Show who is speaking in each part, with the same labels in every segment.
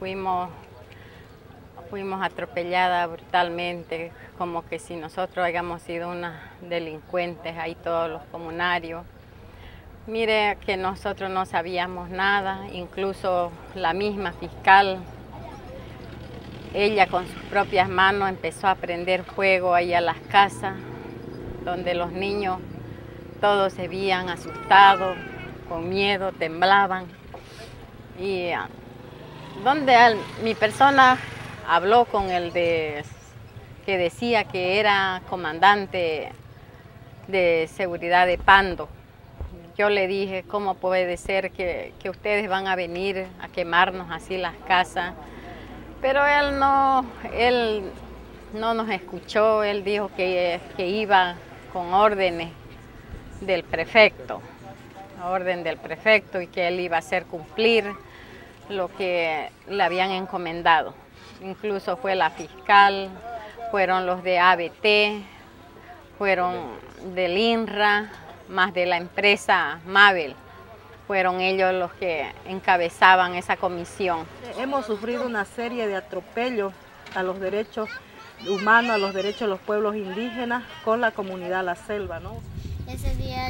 Speaker 1: fuimos atropelladas brutalmente, como que si nosotros hayamos sido unas delincuentes, ahí todos los comunarios. Mire que nosotros no sabíamos nada, incluso la misma fiscal, ella con sus propias manos empezó a prender fuego ahí a las casas, donde los niños todos se veían asustados, con miedo, temblaban. Y donde mi persona habló con el que decía que era comandante de seguridad de Pando. Yo le dije, ¿cómo puede ser que ustedes van a venir a quemarnos así las casas? Pero él no nos escuchó, él dijo que iba con órdenes del prefecto, orden del prefecto, y que él iba a hacer cumplir lo que le habían encomendado. Incluso fue la fiscal, fueron los de ABT, fueron del INRA, más de la empresa Mabel. Fueron ellos los que encabezaban esa comisión.
Speaker 2: Hemos sufrido una serie de atropellos a los derechos humanos, a los derechos de los pueblos indígenas con la comunidad La Selva, ¿no?
Speaker 3: Ese día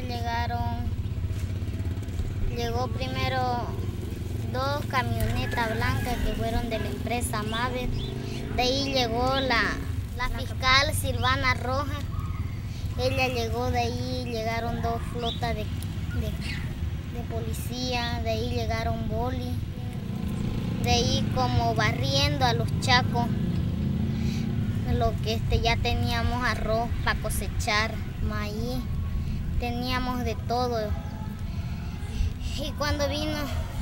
Speaker 3: llegó primero 2 camionetas blancas que fueron de la empresa Mabel. De ahí llegó la fiscal Silvana Rojas. Ella llegó, de ahí llegaron 2 flotas de policía, de ahí llegaron boli, de ahí como barriendo a los chacos, lo que ya teníamos arroz para cosechar, maíz, teníamos de todo. Y cuando vino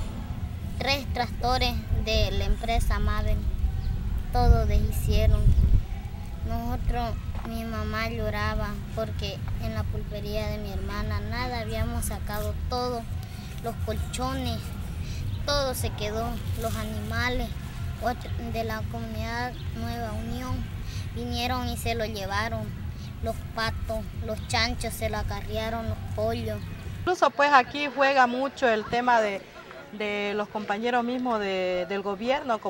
Speaker 3: 3 tractores de la empresa Mabel, todo deshicieron. Nosotros, mi mamá lloraba porque en la pulpería de mi hermana nada, habíamos sacado todo, los colchones, todo se quedó, los animales de la comunidad Nueva Unión vinieron y se lo llevaron, los patos, los chanchos se lo acarrearon, los pollos.
Speaker 2: Incluso pues aquí juega mucho el tema de los compañeros mismos del gobierno,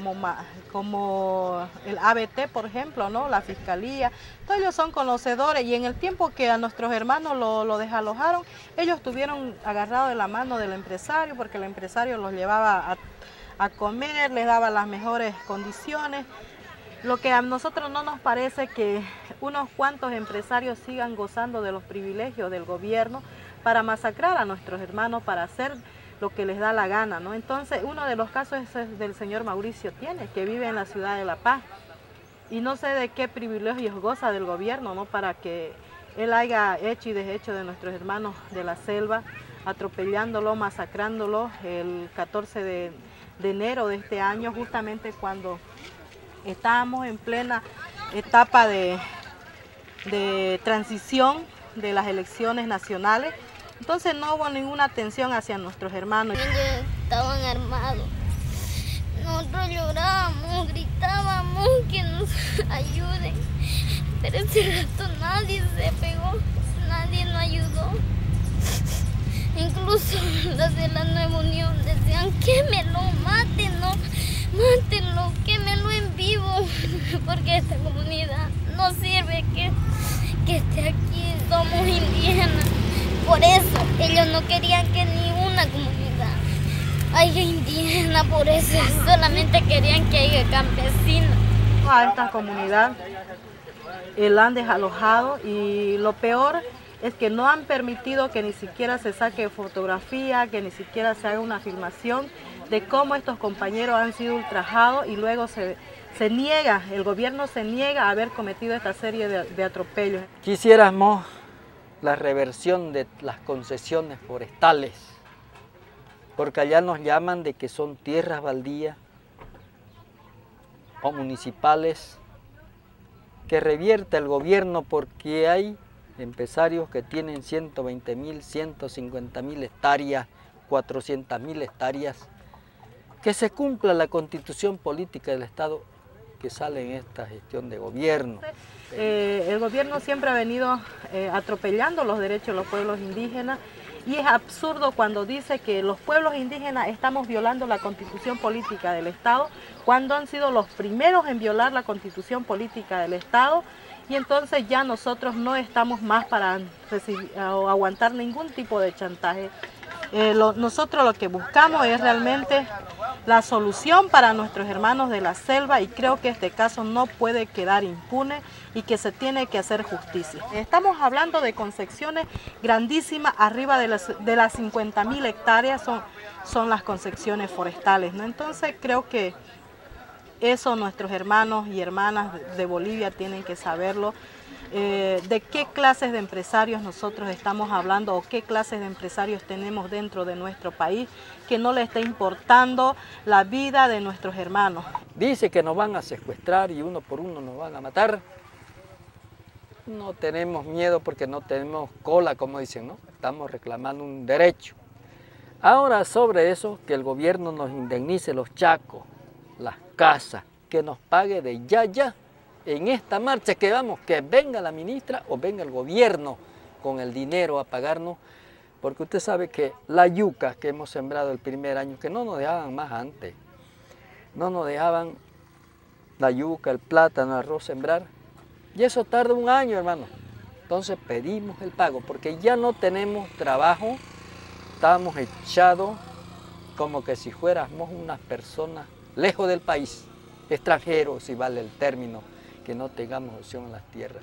Speaker 2: como el ABT, por ejemplo, ¿no? La fiscalía, todos ellos son conocedores, y en el tiempo que a nuestros hermanos lo desalojaron, ellos estuvieron agarrados de la mano del empresario, porque el empresario los llevaba a comer, les daba las mejores condiciones. Lo que a nosotros no nos parece que unos cuantos empresarios sigan gozando de los privilegios del gobierno para masacrar a nuestros hermanos, para hacer lo que les da la gana, ¿no? Entonces, uno de los casos es del señor Mauricio Tiene, que vive en la ciudad de La Paz, y no sé de qué privilegios goza del gobierno, ¿no? Para que él haya hecho y deshecho de nuestros hermanos de la selva, atropellándolo, masacrándolo el 14 de enero de este año, justamente cuando estábamos en plena etapa de transición de las elecciones nacionales. Entonces no hubo ninguna atención hacia nuestros hermanos.
Speaker 3: Ellos estaban armados. Nosotros llorábamos, gritábamos que nos ayuden. Pero ese rato nadie se pegó, nadie nos ayudó. Incluso los de la Nueva Unión decían, quémelo, mátenlo, mátenlo, quémelo en vivo. Porque esta comunidad no sirve que esté aquí, somos indígenas. Por eso ellos no querían que ni una comunidad haya indígena, por eso solamente querían que haya campesinos.
Speaker 2: A esta comunidad la han desalojado, y lo peor es que no han permitido que ni siquiera se saque fotografía, que ni siquiera se haga una filmación de cómo estos compañeros han sido ultrajados, y luego el gobierno se niega a haber cometido esta serie de atropellos.
Speaker 4: Quisiéramos la reversión de las concesiones forestales, porque allá nos llaman de que son tierras baldías o municipales, que revierta el gobierno, porque hay empresarios que tienen 120.000, 150.000 hectáreas, 400.000 hectáreas, que se cumpla la constitución política del Estado que sale en esta gestión de gobierno.
Speaker 2: El gobierno siempre ha venido atropellando los derechos de los pueblos indígenas, Y es absurdo cuando dice que los pueblos indígenas estamos violando la constitución política del Estado, cuando han sido los primeros en violar la constitución política del Estado, y entonces ya nosotros no estamos más para recibir o aguantar ningún tipo de chantaje. Nosotros lo que buscamos es realmente la solución para nuestros hermanos de la selva, y creo que este caso no puede quedar impune y que se tiene que hacer justicia. Estamos hablando de concesiones grandísimas, arriba de las 50.000 hectáreas son las concesiones forestales, ¿no? Entonces creo que eso nuestros hermanos y hermanas de Bolivia tienen que saberlo. De qué clases de empresarios nosotros estamos hablando o qué clases de empresarios tenemos dentro de nuestro país que no le está importando la vida de nuestros hermanos.
Speaker 4: Dice que nos van a secuestrar y uno por uno nos van a matar. No tenemos miedo porque no tenemos cola, como dicen, ¿no? Estamos reclamando un derecho. Ahora sobre eso, que el gobierno nos indemnice los chacos, las casas, que nos pague de ya. En esta marcha que vamos, que venga la ministra o venga el gobierno con el dinero a pagarnos, porque usted sabe que la yuca que hemos sembrado el primer año, que no nos dejaban más antes, no nos dejaban la yuca, el plátano, el arroz sembrar, y eso tarda un año, hermano. Entonces pedimos el pago, porque ya no tenemos trabajo, estamos echados como que si fuéramos unas personas lejos del país, extranjeros, si vale el término, que no tengamos opción en las tierras.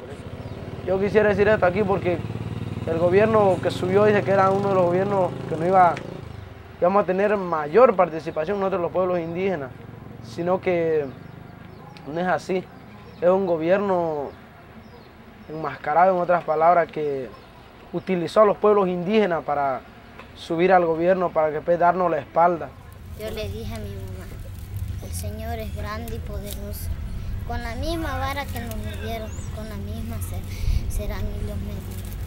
Speaker 5: Yo quisiera decir esto aquí porque el gobierno que subió dice que era uno de los gobiernos que no íbamos a tener mayor participación nosotros los pueblos indígenas, sino que no es así. Es un gobierno enmascarado, en otras palabras, que utilizó a los pueblos indígenas para subir al gobierno, para que después darnos la espalda.
Speaker 3: Yo le dije a mi mamá, el Señor es grande y poderoso. Con la misma vara que nos dieron, con la misma serán y los medios.